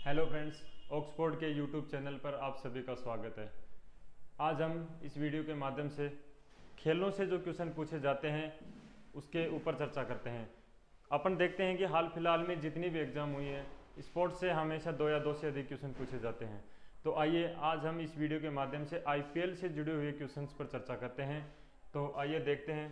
Hello friends, Oxford के YouTube channel पर आप सभी का स्वागत है। आज हम इस वीडियो के माध्यम से खेलों से जो क्वेश्चन पूछे जाते हैं उसके ऊपर चर्चा करते हैं। अपन देखते हैं कि हाल फिलहाल में जितनी भी एग्ज़ाम हुई है, स्पोर्ट्स से हमेशा 2 या 2 से अधिक क्वेश्चन पूछे जाते हैं। तो आइए आज हम इस वीडियो के माध्यम से IPL से जुड़े हुए क्वेश्चन पर चर्चा करते हैं। तो आइए देखते हैं।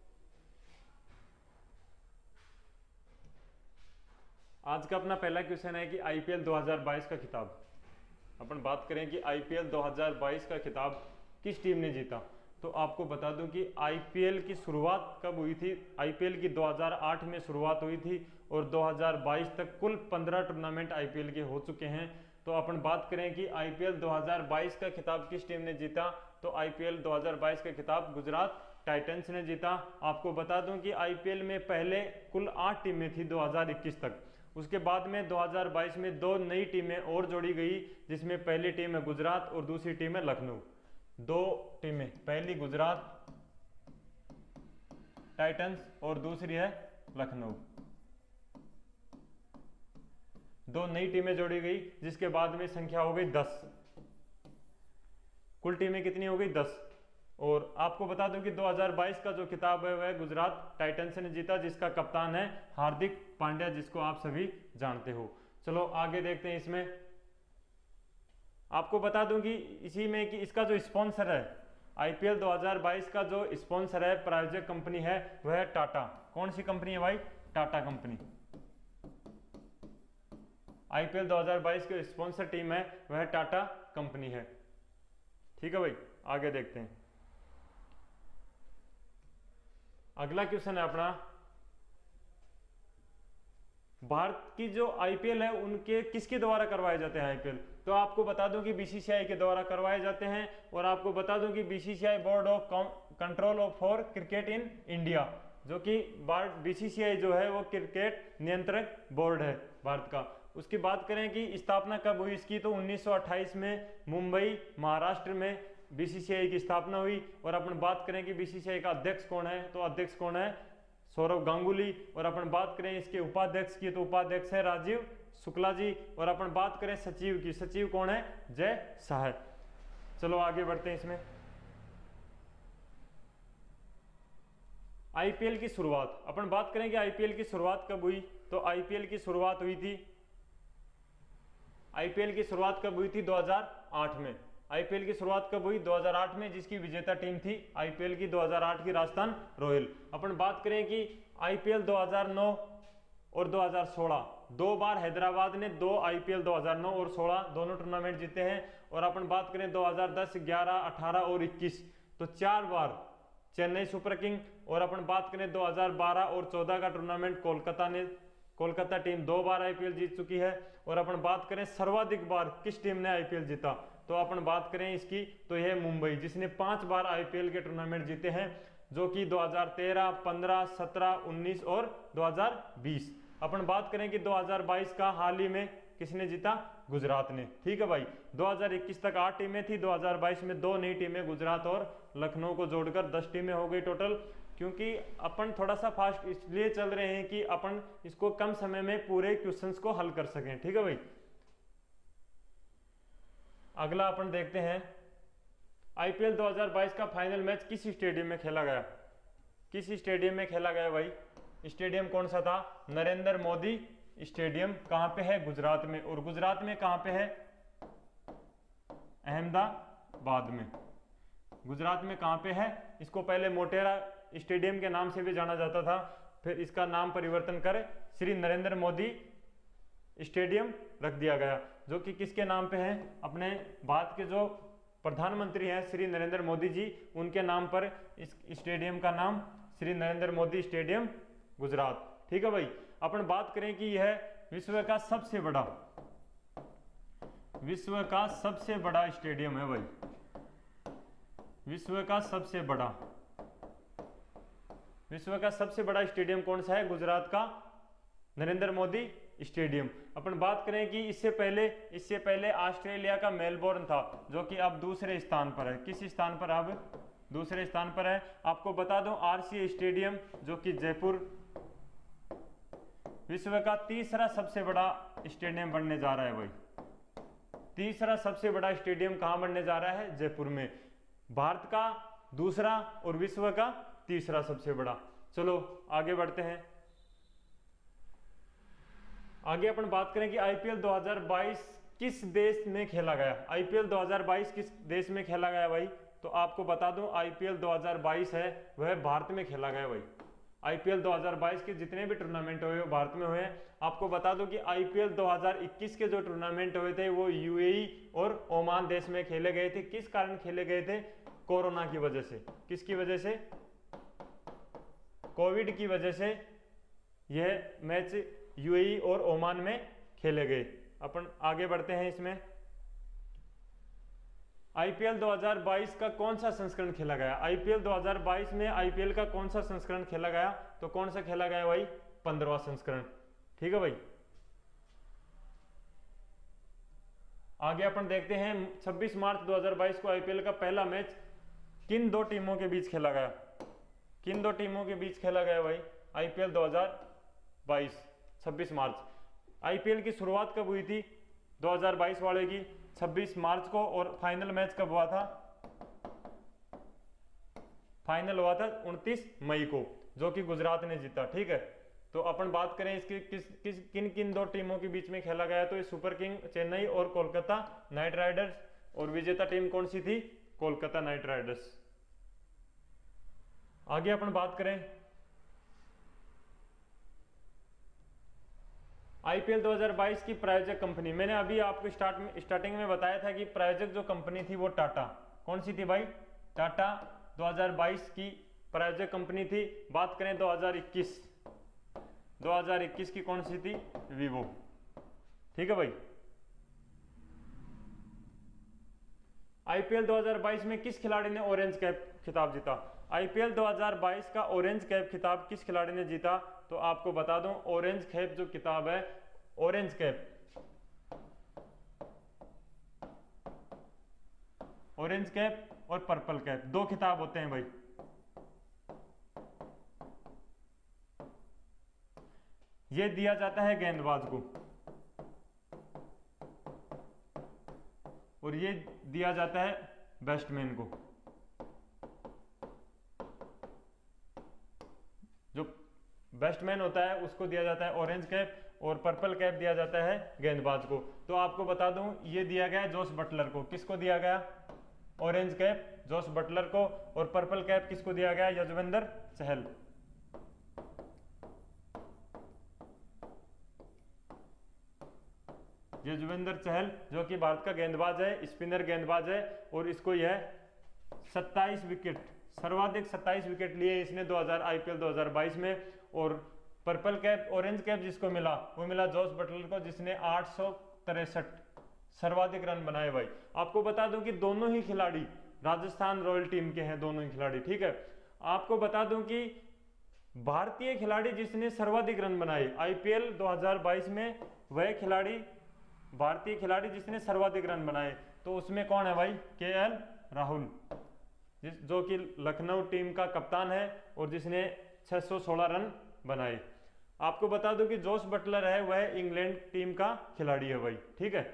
आज का अपना पहला क्वेश्चन है कि IPL 2022 का खिताब, अपन बात करें कि IPL 2022 का खिताब किस टीम ने जीता। तो आपको बता दूं कि IPL की शुरुआत कब हुई थी। IPL की 2008 में शुरुआत हुई थी और 2022 तक कुल 15 टूर्नामेंट IPL के हो चुके हैं। तो अपन बात करें कि IPL 2022 का खिताब किस टीम ने जीता, तो IPL 2022 का खिताब गुजरात टाइटंस ने जीता। आपको बता दूं कि IPL में पहले कुल 8 टीमें थी 2021 तक। उसके बाद में 2022 में 2 नई टीमें और जोड़ी गई, जिसमें पहली टीम है गुजरात और दूसरी टीम है लखनऊ। 2 टीमें, पहली गुजरात टाइटंस और दूसरी है लखनऊ। 2 नई टीमें जोड़ी गई, जिसके बाद में संख्या हो गई 10। कुल टीमें कितनी हो गई? 10। और आपको बता दूं कि 2022 का जो खिताब है वह गुजरात टाइटंस ने जीता, जिसका कप्तान है हार्दिक पांड्या, जिसको आप सभी जानते हो। चलो आगे देखते हैं। इसमें आपको बता दूं कि इसी में कि इसका जो स्पॉन्सर है, IPL 2022 का जो स्पॉन्सर है, प्रायोजक कंपनी है, वह है टाटा। कौन सी कंपनी है भाई? टाटा कंपनी। IPL 2022 की स्पॉन्सर टीम है वह टाटा कंपनी है। ठीक है भाई, आगे देखते हैं। अगला क्वेश्चन है अपना, भारत की जो IPL है उनके किसके द्वारा करवाए जाते हैं IPL। तो आपको बता दूं कि BCCI के द्वारा करवाए जाते हैं। और आपको बता दूं कि BCCI board of control for cricket in India, जो कि BCCI जो है वो क्रिकेट नियंत्रक बोर्ड है भारत का। उसकी बात करें कि स्थापना कब हुई इसकी, तो 1928 में मुंबई महाराष्ट्र में BCCI की स्थापना हुई। और अपन बात करें कि BCCI का अध्यक्ष कौन है, तो अध्यक्ष कौन है? सौरव गांगुली। और अपन बात करें इसके उपाध्यक्ष की, तो उपाध्यक्ष है राजीव शुक्ला जी। और अपन बात करें सचिव की, सचिव कौन है? जय शाह। चलो आगे बढ़ते हैं। इसमें IPL की शुरुआत, अपन बात करें कि IPL की शुरुआत कब हुई, तो IPL की शुरुआत हुई थी 2008 में। IPL की शुरुआत कब हुई? 2008 में, जिसकी विजेता टीम थी IPL की 2008 की राजस्थान रॉयल। अपन बात करें कि IPL 2009 और 2016 2 बार हैदराबाद ने 2 IPL 2009 और 16 दोनों टूर्नामेंट जीते हैं। और अपन बात करें 2010, 11, 18 और 21 तो 4 बार चेन्नई सुपर किंग। और अपन बात करें 2012 और 14 का टूर्नामेंट कोलकाता टीम 2 बार IPL जीत चुकी है। और अपन बात करें सर्वाधिक बार किस टीम ने IPL जीता, तो अपन बात करें इसकी, तो यह मुंबई, जिसने 5 बार IPL के टूर्नामेंट जीते हैं, जो कि 2013, 15, 17, 19 और 2020। अपन बात करें कि 2022 का हाल ही में किसने जीता? गुजरात ने। ठीक है भाई, 2021 तक 8 टीमें थी, 2022 में 2 नई टीमें गुजरात और लखनऊ को जोड़कर 10 टीमें हो गई टोटल। क्योंकि अपन थोड़ा सा फास्ट इसलिए चल रहे हैं कि अपन इसको कम समय में पूरे क्वेश्चंस को हल कर सकें। ठीक है भाई, अगला अपन देखते हैं। IPL 2022 का फाइनल मैच किस स्टेडियम में खेला गया? किस स्टेडियम में खेला गया भाई? स्टेडियम कौन सा था? नरेंद्र मोदी स्टेडियम। कहां पे है? गुजरात में। और गुजरात में कहां पे है? अहमदाबाद में। गुजरात में कहां पे है? इसको पहले मोटेरा स्टेडियम के नाम से भी जाना जाता था, फिर इसका नाम परिवर्तन कर श्री नरेंद्र मोदी स्टेडियम रख दिया गया, जो कि किसके नाम पे है? अपने भारत के जो प्रधानमंत्री हैं श्री नरेंद्र मोदी जी, उनके नाम पर इस स्टेडियम का नाम श्री नरेंद्र मोदी स्टेडियम गुजरात। ठीक है भाई, अपन बात करें कि यह विश्व का सबसे बड़ा स्टेडियम है भाई। विश्व का सबसे बड़ा स्टेडियम कौन सा है? गुजरात का नरेंद्र मोदी स्टेडियम। अपन बात करें कि इससे पहले ऑस्ट्रेलिया का मेलबोर्न था, जो कि अब दूसरे स्थान पर है। किस स्थान पर? अब दूसरे स्थान पर है। आपको बता दूं RCA स्टेडियम, जो कि जयपुर, विश्व का तीसरा सबसे बड़ा स्टेडियम बनने जा रहा है भाई। तीसरा सबसे बड़ा स्टेडियम कहाँ बनने जा रहा है? जयपुर में। भारत का दूसरा और विश्व का तीसरा सबसे बड़ा। चलो आगे बढ़ते हैं। आगे अपन बात करें कि आईपीएल 2022 किस देश में खेला गया। आईपीएल 2022 किस देश में खेला गया भाई? तो आपको बता दूं आईपीएल 2022 है वह भारत में खेला गया भाई। आईपीएल 2022 के जितने भी टूर्नामेंट हुए वो भारत में हुए हैं। आपको बता दूं कि आईपीएल 2021 के जो टूर्नामेंट हुए थे वो यूएई और ओमान देश में खेले गए थे। किस कारण खेले गए थे? कोरोना की वजह से। किसकी वजह से? कोविड की वजह से यह मैच यूएई और ओमान में खेले गए। अपन आगे बढ़ते हैं इसमें। आईपीएल 2022 का कौन सा संस्करण खेला गया? आईपीएल 2022 में आईपीएल का कौन सा संस्करण खेला गया? तो कौन सा खेला गया भाई? 15वां संस्करण। ठीक है भाई। आगे अपन देखते हैं 26 मार्च 2022 को आईपीएल का पहला मैच किन दो टीमों के बीच खेला गया? किन दो टीमों के बीच खेला गया भाई? आईपीएल 2022 26 मार्च। आईपीएल की शुरुआत कब हुई थी 2022 वाले की? 26 मार्च को। और फाइनल मैच कब हुआ था? फाइनल हुआ था 29 मई को, जो कि गुजरात ने जीता। ठीक है। तो अपन बात करें इसकी किन किन दो टीमों के बीच में खेला गया, तो ये सुपर किंग चेन्नई और कोलकाता नाइट राइडर्स, और विजेता टीम कौन सी थी? Kolkata knight riders. आगे अपन बात करें आईपीएल 2022 की प्रायोजक कंपनी। मैंने अभी आपको स्टार्टिंग में बताया था कि प्रायोजक जो कंपनी थी वो टाटा। कौन सी थी भाई? टाटा 2022 की प्रायोजक कंपनी थी। बात करें 2021 की कौन सी थी? वीवो। ठीक है भाई। आईपीएल 2022 में किस खिलाड़ी ने ऑरेंज कैप खिताब जीता? आईपीएल 2022 का ऑरेंज कैप खिताब किस खिलाड़ी ने जीता? तो आपको बता दूं ऑरेंज कैप जो किताब है, ऑरेंज कैप और पर्पल कैप, दो खिताब होते हैं भाई। ये दिया जाता है गेंदबाज को और ये दिया जाता है बैट्समैन को। जो बैट्समैन होता है उसको दिया जाता है ऑरेंज कैप और पर्पल कैप दिया जाता है गेंदबाज को। तो आपको बता दूं ये दिया गया जोस बटलर को। किसको दिया गया? ऑरेंज कैप जोस बटलर को। और पर्पल कैप किसको दिया गया? यजुवेंद्र चहल। यजुवेंद्र चहल जो कि भारत का गेंदबाज है, स्पिनर गेंदबाज है, और इसको यह 27 विकेट, सर्वाधिक 27 विकेट लिए इसने आईपीएल 2022 में। और पर्पल कैप, ऑरेंज कैप जिसको मिला वो मिला जोस बटलर को, जिसने 863 सर्वाधिक रन बनाए भाई। आपको बता दूं कि दोनों ही खिलाड़ी राजस्थान रॉयल टीम के हैं, दोनों ही खिलाड़ी। ठीक है। आपको बता दूं कि भारतीय खिलाड़ी जिसने सर्वाधिक रन बनाए आईपीएल 2022 में, वह खिलाड़ी भारतीय खिलाड़ी जिसने सर्वाधिक रन बनाए, तो उसमें कौन है भाई? केएल राहुल, जो कि लखनऊ टीम का कप्तान है और जिसने 616 रन बनाए। आपको बता दूं कि जोस बटलर है वह इंग्लैंड टीम का खिलाड़ी है भाई। ठीक है।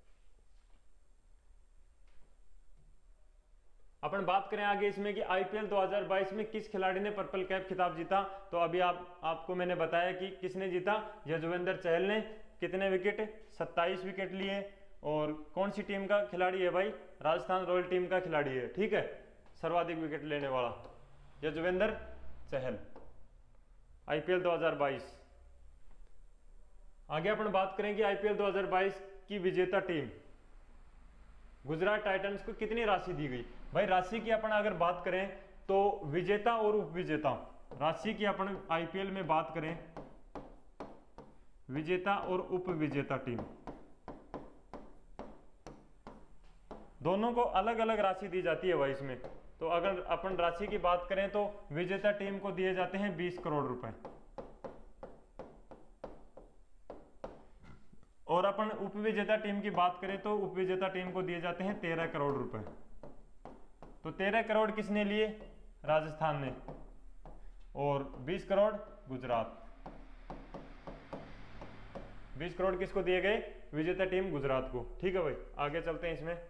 अपन बात करें आगे इसमें कि आईपीएल 2022 में किस खिलाड़ी ने पर्पल कैप खिताब जीता। तो अभी आपको मैंने बताया कि किसने जीता? यजुवेंद्र चहल ने। कितने विकेट? 27 विकेट लिए। और कौन सी टीम का खिलाड़ी है भाई? राजस्थान रॉयल टीम का खिलाड़ी है। ठीक है। सर्वाधिक विकेट लेने वाला यजुवेंद्र चहल, आईपीएल 2022। आगे अपन बात करें कि आईपीएल 2022 की विजेता टीम गुजरात टाइटंस को कितनी राशि दी गई? भाई राशि की अपन अगर बात करें तो विजेता और उपविजेता राशि की अपन आईपीएल में बात करें, विजेता और उपविजेता टीम दोनों को अलग अलग राशि दी जाती है भाई इसमें। तो अगर अपन राशि की बात करें तो विजेता टीम को दिए जाते हैं 20 करोड़ रुपए, और अपन उपविजेता टीम की बात करें तो उपविजेता टीम को दिए जाते हैं 13 करोड़ रुपए। तो 13 करोड़ किसने लिए? राजस्थान ने, और 20 करोड़ गुजरात। 20 करोड़ किसको दिए गए? विजेता टीम गुजरात को। ठीक है भाई, आगे चलते हैं इसमें।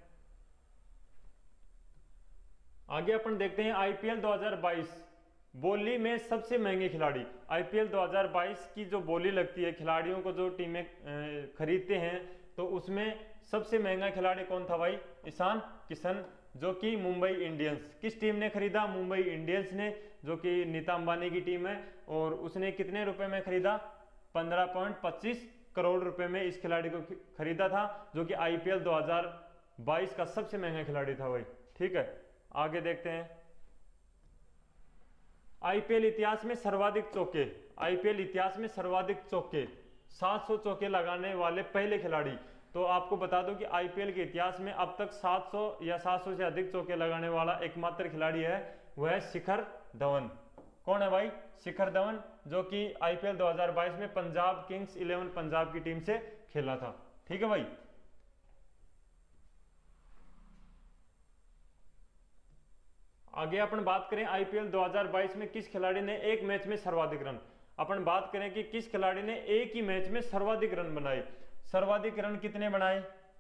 आगे अपन देखते हैं आईपीएल 2022 बोली में सबसे महंगे खिलाड़ी। आईपीएल 2022 की जो बोली लगती है, खिलाड़ियों को जो टीमें खरीदते हैं, तो उसमें सबसे महंगा खिलाड़ी कौन था भाई? ईशान किशन, जो कि मुंबई इंडियंस। किस टीम ने खरीदा? मुंबई इंडियंस ने, जो कि नीता अंबानी की टीम है। और उसने कितने रुपए में खरीदा? 15.25 करोड़ रुपए में इस खिलाड़ी को खरीदा था, जो कि आईपीएल 2022 का सबसे महंगा खिलाड़ी था भाई। ठीक है, आगे देखते हैं। आईपीएल इतिहास में सर्वाधिक चौके। आईपीएल इतिहास में सर्वाधिक चौके, 700 चौके लगाने वाले पहले खिलाड़ी। तो आपको बता दूं कि आईपीएल के इतिहास में अब तक 700 या 700 से अधिक चौके लगाने वाला एकमात्र खिलाड़ी है, वह है शिखर धवन। कौन है भाई? शिखर धवन, जो कि आईपीएल 2022 में पंजाब किंग्स 11 पंजाब की टीम से खेला था। ठीक है भाई, आगे अपन बात करें आईपीएल 2022 में किस खिलाड़ी ने एक मैच में सर्वाधिक रन। अपन बात करें कि किस खिलाड़ी ने एक ही मैच में सर्वाधिक रन बनाए। सर्वाधिक रन कितने बनाए?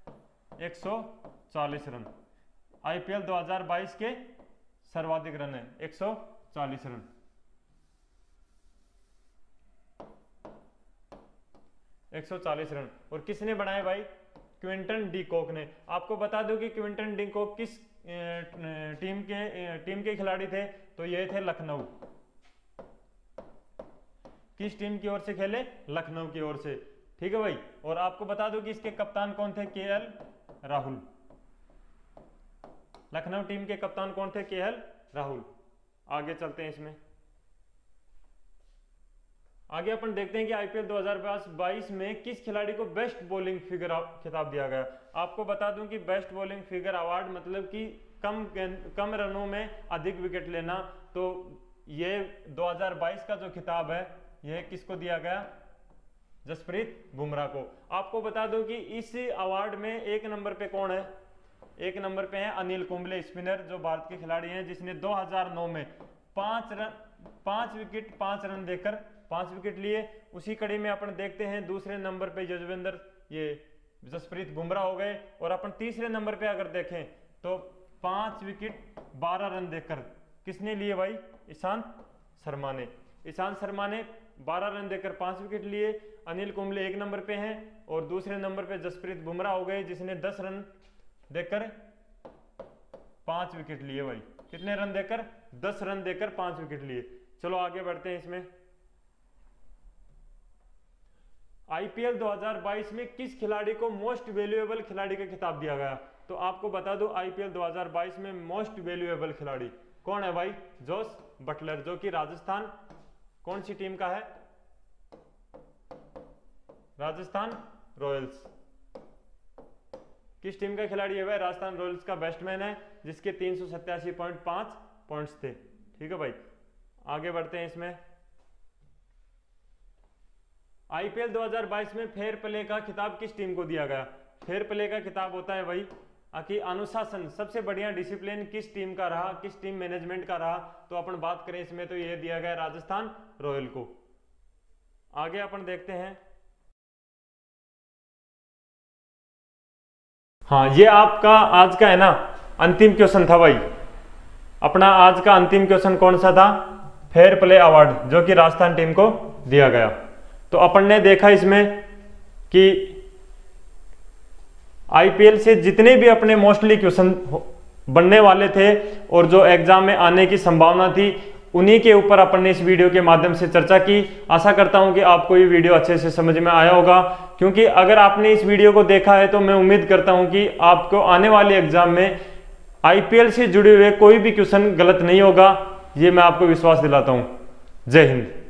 140 रन। आईपीएल 2022 के सर्वाधिक रन है 140 रन। रन। और किसने बनाए भाई? क्विंटन डी कॉक ने। आपको बता दूं कि क्विंटन डी कॉक किस टीम के खिलाड़ी थे? तो ये थे लखनऊ। किस टीम की ओर से खेले? लखनऊ की ओर से। ठीक है भाई, और आपको बता दूं कि इसके कप्तान कौन थे? केएल राहुल। लखनऊ टीम के कप्तान कौन थे? केएल राहुल। आगे चलते हैं इसमें। आगे अपन देखते हैं कि आईपीएल 2022 में किस खिलाड़ी को बेस्ट बॉलिंग फिगर खिताब दिया गया। आपको बता दूं कि बेस्ट बॉलिंग फिगर अवार्ड मतलब कि कम रनों में अधिक विकेट लेना। तो ये 2022 का जो खिताब है, यह किसको दिया गया? जसप्रीत बुमराह को। आपको बता दूं कि इस अवार्ड में एक नंबर पे कौन है? एक नंबर पे है अनिल कुंबले, स्पिनर, जो भारत के खिलाड़ी हैं, जिसने 2009 में 5 विकेट 5 रन देकर 5 विकेट लिए। उसी कड़ी में अपन देखते हैं दूसरे नंबर पे यजुवेंद्र, ये जसप्रीत बुमराह हो गए। और अपन तीसरे नंबर पे अगर देखें तो 5 विकेट 12 रन देकर किसने लिए भाई? ईशांत शर्मा ने। ईशांत शर्मा ने 12 रन देकर 5 विकेट लिए। अनिल कुंबले एक नंबर पे हैं और दूसरे नंबर पे जसप्रीत बुमराह हो गए, जिसने 10 रन देकर 5 विकेट लिए भाई। कितने रन देकर? 10 रन देकर 5 विकेट लिए। चलो आगे बढ़ते हैं इसमें। आईपीएल 2022 में किस खिलाड़ी को मोस्ट वैल्यूएबल खिलाड़ी का खिताब दिया गया? तो आपको बता दो आईपीएल 2022 में मोस्ट वैल्यूएबल खिलाड़ी कौन है भाई? जोस बटलर, जो कि राजस्थान कौन सी टीम का है? राजस्थान रॉयल्स। किस टीम का खिलाड़ी है भाई? राजस्थान रॉयल्स का बैट्समैन है, जिसके 387.5 पॉइंट्स थे। ठीक है भाई, आगे बढ़ते हैं इसमें। आईपीएल 2022 में फेयर प्ले का खिताब किस टीम को दिया गया? फेयर प्ले का खिताब होता है भाई कि अनुशासन, सबसे बढ़िया डिसिप्लिन किस टीम का रहा, किस टीम मैनेजमेंट का रहा। तो अपन बात करें इसमें तो ये दिया गया राजस्थान रॉयल को। आगे अपन देखते हैं। हाँ, ये आपका आज का है ना अंतिम क्वेश्चन था भाई। अपना आज का अंतिम क्वेश्चन कौन सा था? फेयर प्ले अवार्ड, जो कि राजस्थान टीम को दिया गया। तो अपन ने देखा इसमें कि आईपीएल से जितने भी अपने मोस्टली क्वेश्चन बनने वाले थे और जो एग्जाम में आने की संभावना थी, उन्हीं के ऊपर अपन ने इस वीडियो के माध्यम से चर्चा की। आशा करता हूं कि आपको ये वीडियो अच्छे से समझ में आया होगा, क्योंकि अगर आपने इस वीडियो को देखा है तो मैं उम्मीद करता हूं कि आपको आने वाले एग्जाम में आईपीएल से जुड़े हुए कोई भी क्वेश्चन गलत नहीं होगा। ये मैं आपको विश्वास दिलाता हूं। जय हिंद।